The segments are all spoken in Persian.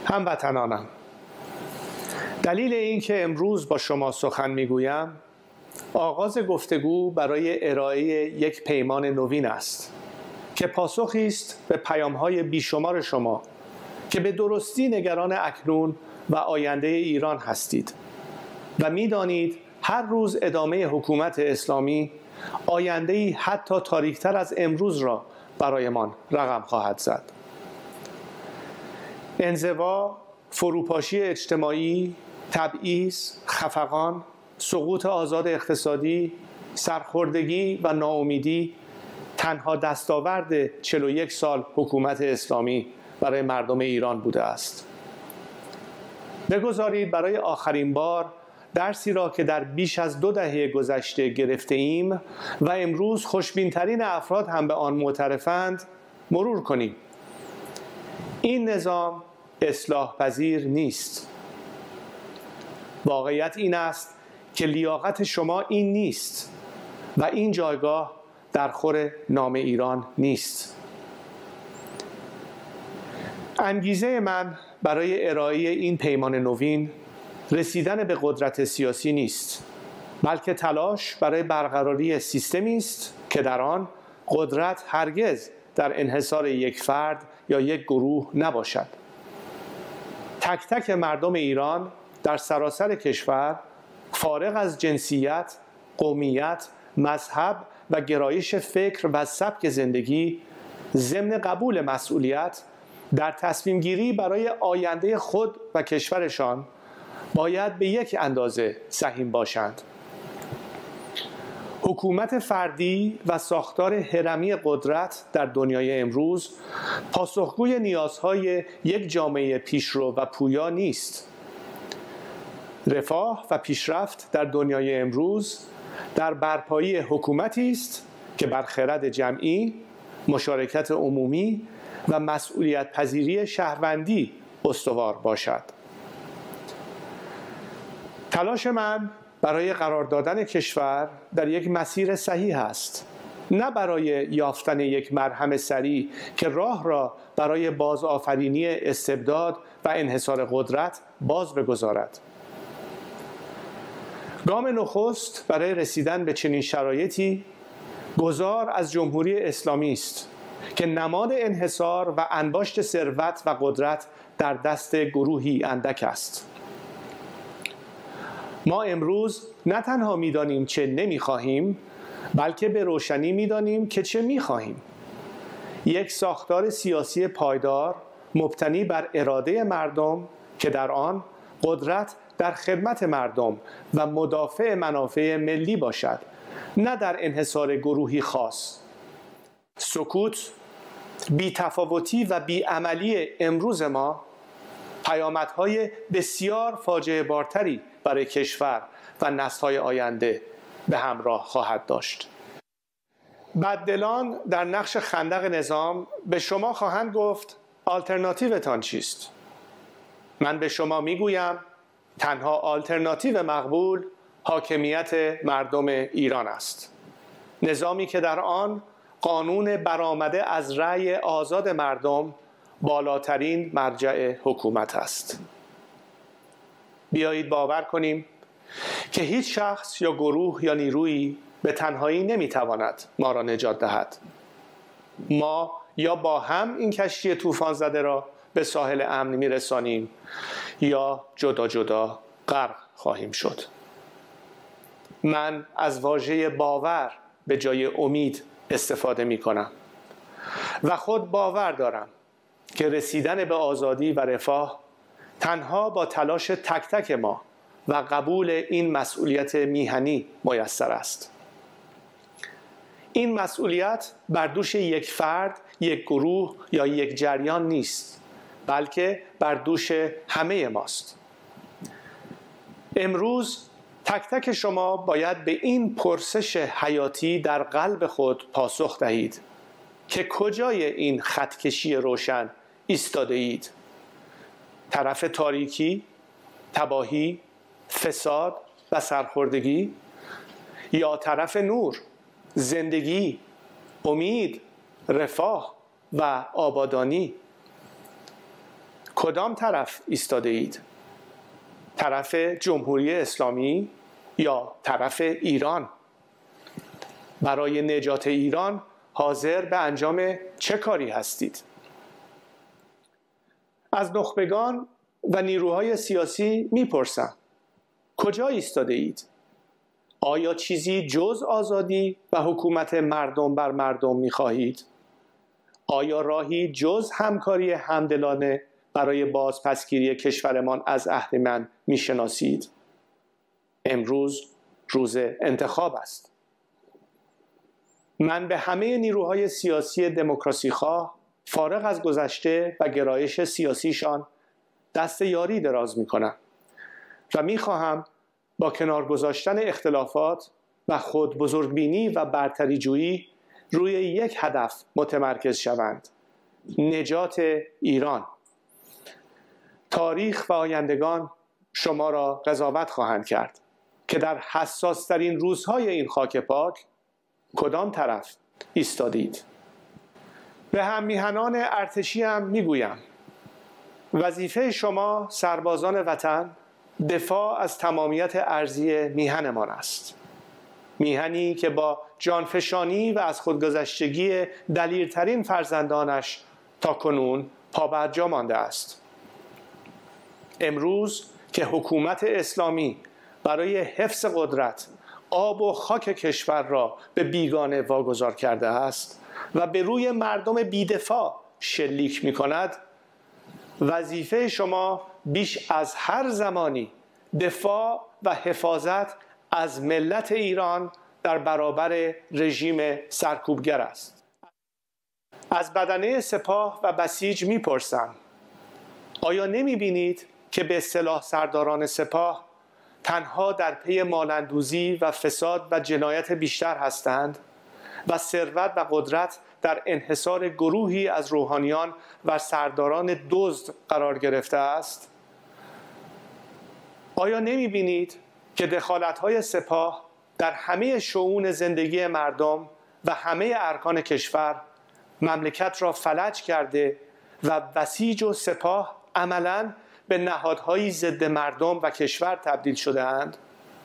هموطنانم، دلیل این که امروز با شما سخن میگویم آغاز گفتگو برای ارائه یک پیمان نوین است که پاسخی است به پیام‌های بیشمار شما که به درستی نگران اکنون و آینده ایران هستید و می‌دانید هر روز ادامه حکومت اسلامی آینده‌ای حتی تاریک‌تر از امروز را برایمان رقم خواهد زد. انزوا، فروپاشی اجتماعی، تبعیض، خفقان، سقوط آزاد اقتصادی، سرخوردگی و ناامیدی تنها دستاورد 41 سال حکومت اسلامی برای مردم ایران بوده است. بگذارید برای آخرین بار درسی را که در بیش از 2 دهه گذشته گرفته ایم و امروز خوشبین‌ترین افراد هم به آن معترفند مرور کنیم. این نظام اصلاح پذیر نیست. واقعیت این است که لیاقت شما این نیست و این جایگاه در خور نام ایران نیست. انگیزه من برای ارائه این پیمان نوین رسیدن به قدرت سیاسی نیست، بلکه تلاش برای برقراری سیستمی است که در آن قدرت هرگز در انحصار یک فرد یا یک گروه نباشد. تک تک مردم ایران در سراسر کشور فارغ از جنسیت، قومیت، مذهب و گرایش فکر و سبک زندگی ضمن قبول مسئولیت در تصمیم گیری برای آینده خود و کشورشان باید به یک اندازه سهیم باشند. حکومت فردی و ساختار هرمی قدرت در دنیای امروز پاسخگوی نیازهای یک جامعه پیشرو و پویا نیست. رفاه و پیشرفت در دنیای امروز در برپایی حکومتی است که بر خرد جمعی، مشارکت عمومی و مسئولیت پذیری شهروندی استوار باشد. تلاش من برای قرار دادن کشور در یک مسیر صحیح است، نه برای یافتن یک مرهم سریع که راه را برای بازآفرینی استبداد و انحصار قدرت باز بگذارد. گام نخست برای رسیدن به چنین شرایطی گذار از جمهوری اسلامی است که نماد انحصار و انباشت ثروت و قدرت در دست گروهی اندک است. ما امروز نه تنها می‌دانیم چه نمی‌خواهیم، بلکه به روشنی می‌دانیم که چه می‌خواهیم. یک ساختار سیاسی پایدار مبتنی بر اراده مردم که در آن قدرت در خدمت مردم و مدافع منافع ملی باشد، نه در انحصار گروهی خاص. سکوت، بی‌تفاوتی و بی‌عملی امروز ما پیامدهای بسیار فاجعه بارتری برای کشور و نسل‌های آینده به همراه خواهد داشت. بددلان در نقش خندق نظام به شما خواهند گفت آلترناتیوتان چیست؟ من به شما میگویم تنها آلترناتیو مقبول حاکمیت مردم ایران است. نظامی که در آن قانون برآمده از رأی آزاد مردم بالاترین مرجع حکومت است. بیایید باور کنیم که هیچ شخص یا گروه یا نیرویی به تنهایی نمیتواند ما را نجات دهد. ما یا با هم این کشتی طوفان زده را به ساحل امن میرسانیم یا جدا جدا غرق خواهیم شد. من از واژه باور به جای امید استفاده می کنم و خود باور دارم که رسیدن به آزادی و رفاه تنها با تلاش تک تک ما و قبول این مسئولیت میهنی میسر است. این مسئولیت بر دوش یک فرد، یک گروه یا یک جریان نیست، بلکه بر دوش همه ماست. امروز تک تک شما باید به این پرسش حیاتی در قلب خود پاسخ دهید که کجای این خطکشی روشن ایستاده اید؟ طرف تاریکی، تباهی، فساد و سرخوردگی، یا طرف نور، زندگی، امید، رفاه و آبادانی؟ کدام طرف ایستاده اید؟ طرف جمهوری اسلامی یا طرف ایران؟ برای نجات ایران حاضر به انجام چه کاری هستید؟ از نخبگان و نیروهای سیاسی میپرسم کجا ایستاده اید؟ آیا چیزی جز آزادی و حکومت مردم بر مردم میخواهید؟ آیا راهی جز همکاری همدلانه برای بازپسگیری کشورمان از اهریمن میشناسید؟ امروز روز انتخاب است. من به همه نیروهای سیاسی دموکراسی خواه فارغ از گذشته و گرایش سیاسیشان دست یاری دراز میکنم و میخواهم با کنار گذاشتن اختلافات و خود بزرگبینی و برتری جویی روی یک هدف متمرکز شوند: نجات ایران. تاریخ و آیندگان شما را قضاوت خواهند کرد که در حساس ترین روزهای این خاک پاک کدام طرف ایستادید. به هم میهنان ارتشی هم میگویم وظیفه شما سربازان وطن دفاع از تمامیت ارضی میهنمان است. میهنی که با جانفشانی و از خودگذشتگی دلیرترین فرزندانش تا کنون پابرجا مانده است. امروز که حکومت اسلامی برای حفظ قدرت آب و خاک کشور را به بیگانه واگذار کرده است و به روی مردم بی‌دفاع شلیک می‌کند، وظیفه شما بیش از هر زمانی دفاع و حفاظت از ملت ایران در برابر رژیم سرکوبگر است. از بدنه سپاه و بسیج میپرسم آیا نمیبینید که به اصطلاح سرداران سپاه تنها در پی مال‌اندوزی و فساد و جنایت بیشتر هستند و ثروت و قدرت در انحصار گروهی از روحانیان و سرداران دزد قرار گرفته است؟ آیا نمی‌بینید که دخالت‌های سپاه در همه شئون زندگی مردم و همه ارکان کشور مملکت را فلج کرده و بسیج و سپاه عملاً به نهادهایی ضد مردم و کشور تبدیل شده اند؟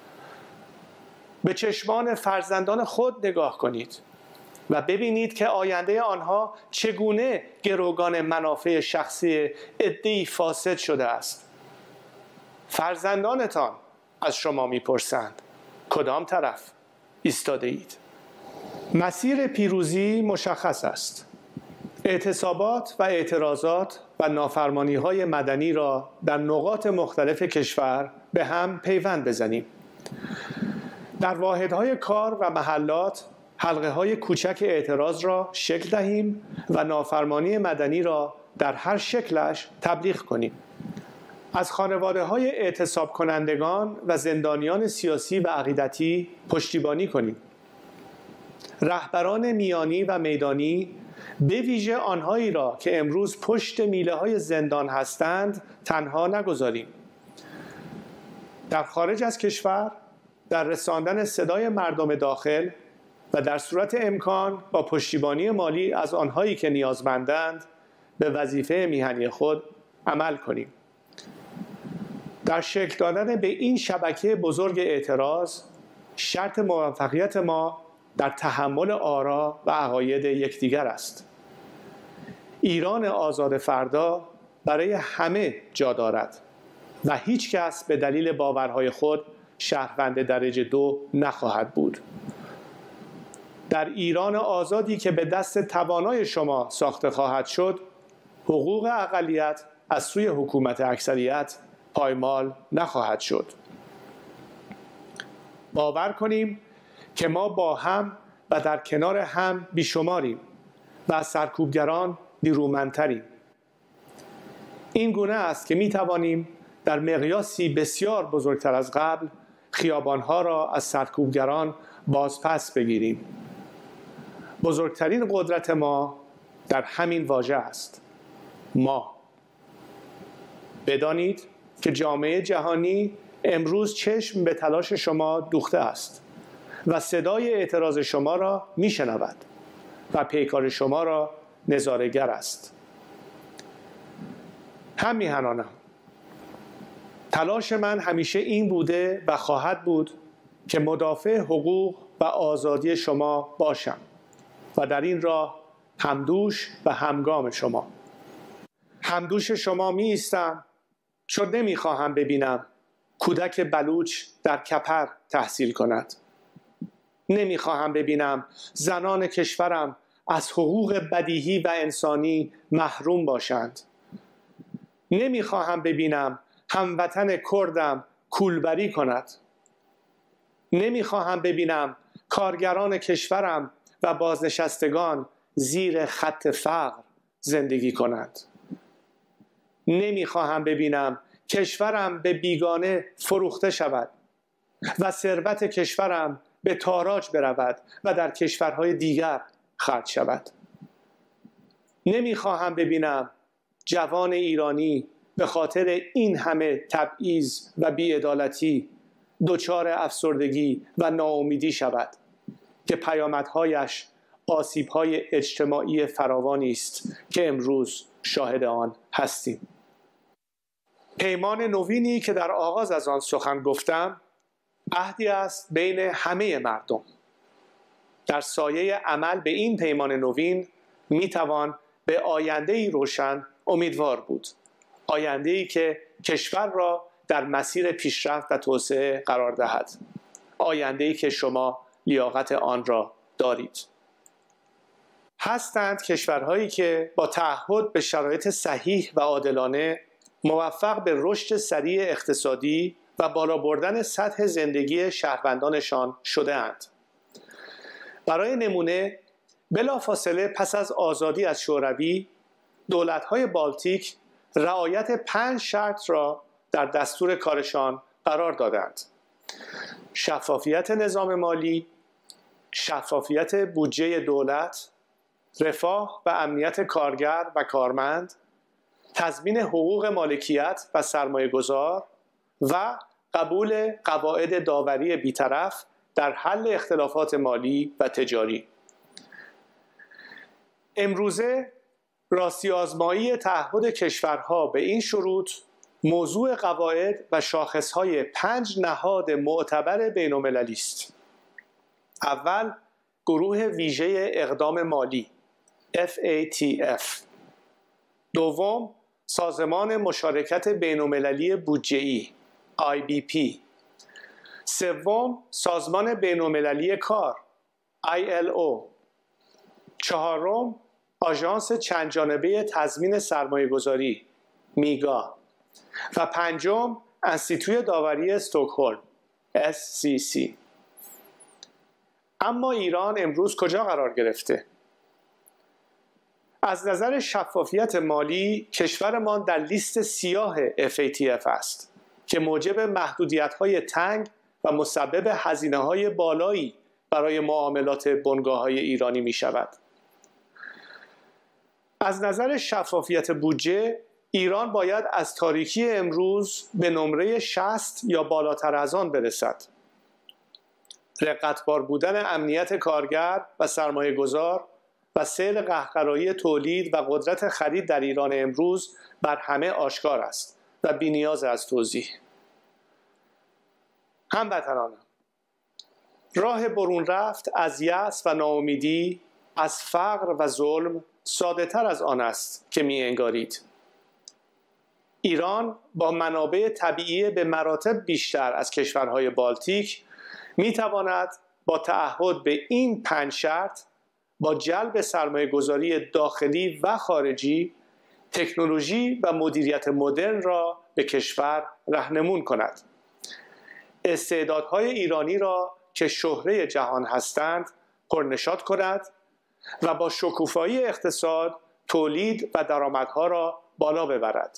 به چشمان فرزندان خود نگاه کنید و ببینید که آینده آنها چگونه گروگان منافع شخصی عده‌ای فاسد شده است. فرزندانتان از شما میپرسند کدام طرف ایستاده اید؟ مسیر پیروزی مشخص است. اعتصابات و اعتراضات و نافرمانی‌های مدنی را در نقاط مختلف کشور به هم پیوند بزنیم. در واحدهای کار و محلات حلقه‌های کوچک اعتراض را شکل دهیم و نافرمانی مدنی را در هر شکلش تبلیغ کنیم. از خانواده‌های اعتصاب کنندگان و زندانیان سیاسی و عقیدتی پشتیبانی کنیم. رهبران میانی و میدانی به ویژه آنهایی را که امروز پشت میله‌های زندان هستند تنها نگذاریم. در خارج از کشور در رساندن صدای مردم داخل و در صورت امکان با پشتیبانی مالی از آنهایی که نیازمندند به وظیفه میهنی خود عمل کنیم. در شکل دادن به این شبکه بزرگ اعتراض شرط موفقیت ما در تحمل آرا و عقاید یکدیگر است. ایران آزاد فردا برای همه جا دارد و هیچ کس به دلیل باورهای خود شهروند درجه 2 نخواهد بود. در ایران آزادی که به دست توانای شما ساخته خواهد شد، حقوق اقلیت از سوی حکومت اکثریت پایمال نخواهد شد. باور کنیم که ما با هم و در کنار هم بیشماریم و از سرکوبگران نیرومندتریم. این گونه است که می توانیم در مقیاسی بسیار بزرگتر از قبل خیابانها را از سرکوبگران بازپس بگیریم. بزرگترین قدرت ما در همین واژه است: ما. بدانید که جامعه جهانی امروز چشم به تلاش شما دوخته است و صدای اعتراض شما را میشنود و پیکار شما را نظاره‌گر است. هم میهنانم. تلاش من همیشه این بوده و خواهد بود که مدافع حقوق و آزادی شما باشم و در این راه همدوش و همگام شما. همدوش شما می ایستم چون نمیخواهم ببینم کودک بلوچ در کپر تحصیل کند. نمیخواهم ببینم زنان کشورم از حقوق بدیهی و انسانی محروم باشند. نمیخواهم ببینم هموطن کردم کولبری کند. نمیخواهم ببینم کارگران کشورم و بازنشستگان زیر خط فقر زندگی کنند. نمیخواهم ببینم کشورم به بیگانه فروخته شود و ثروت کشورم به تاراج برود و در کشورهای دیگر خرج شود. نمیخواهم ببینم جوان ایرانی به خاطر این همه تبعیض و بی‌عدالتی دچار افسردگی و ناامیدی شود که پیامدهایش آسیب‌های اجتماعی فراوانی است که امروز شاهد آن هستیم. پیمان نوینی که در آغاز از آن سخن گفتم عهدی است بین همه مردم. در سایه عمل به این پیمان نوین میتوان به آینده‌ای روشن امیدوار بود. آینده‌ای که کشور را در مسیر پیشرفت و توسعه قرار دهد. آینده‌ای که شما لیاقت آن را دارید. هستند کشورهایی که با تعهد به شرایط صحیح و عادلانه موفق به رشد سریع اقتصادی و بالا بردن سطح زندگی شهروندانشان شده‌اند. برای نمونه بلافاصله پس از آزادی از شوروی دولت‌های بالتیک رعایت 5 شرط را در دستور کارشان قرار دادند: شفافیت نظام مالی، شفافیت بودجه دولت، رفاه و امنیت کارگر و کارمند، تضمین حقوق مالکیت و سرمایه‌گذار و قبول قواعد داوری بی‌طرف در حل اختلافات مالی و تجاری. امروزه راستی آزمایی تعهد کشورها به این شروط موضوع قواعد و شاخصهای 5 نهاد معتبر بین‌المللی است. اول، گروه ویژه اقدام مالی FATF. دوم، سازمان مشارکت بین‌المللی بودجه‌ای IBP. سوم، سازمان بین‌المللی کار ILO. چهارم، آژانس چندجانبه تضمین سرمایه‌گذاری میگا. و پنجم، انستیتوی داوری استکهلم SCC. اما ایران امروز کجا قرار گرفته؟ از نظر شفافیت مالی کشورمان در لیست سیاه FATF است که موجب محدودیت‌های تنگ و مسبب هزینه‌های بالایی برای معاملات بنگاه‌های ایرانی می‌شود. از نظر شفافیت بودجه ایران باید از تاریکی امروز به نمره 60 یا بالاتر از آن برسد. رقتبار بودن امنیت کارگر و سرمایه‌گذار و سیل قهقرایی تولید و قدرت خرید در ایران امروز بر همه آشکار است و بی‌نیاز از توضیح. هموطنانم، راه برون رفت از یأس و ناامیدی، از فقر و ظلم ساده تر از آن است که می انگارید. ایران با منابع طبیعی به مراتب بیشتر از کشورهای بالتیک می تواند با تعهد به این 5 شرط با جلب سرمایه‌گذاری داخلی و خارجی تکنولوژی و مدیریت مدرن را به کشور راهنمون کند. استعدادهای ایرانی را که شهره جهان هستند پرنشاط کند و با شکوفایی اقتصاد تولید و درآمدها را بالا ببرد.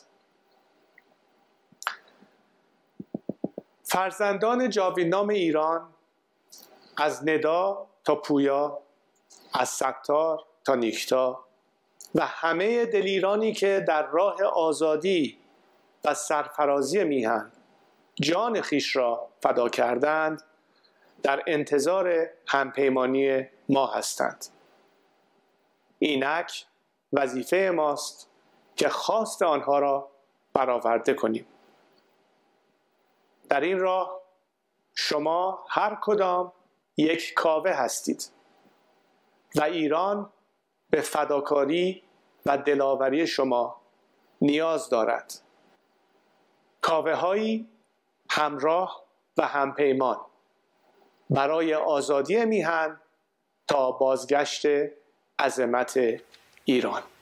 فرزندان جاویدنام ایران از ندا تا پویا، از ستار تا نیکتا و همه دلیرانی که در راه آزادی و سرفرازی میهن جان خویش را فدا کردند در انتظار همپیمانی ما هستند. اینک وظیفه ماست که خواست آنها را برآورده کنیم. در این راه شما هر کدام یک کاوه هستید و ایران به فداکاری و دلاوری شما نیاز دارد. کاوه‌هایی همراه و همپیمان برای آزادی میهن تا بازگشت عظمت ایران.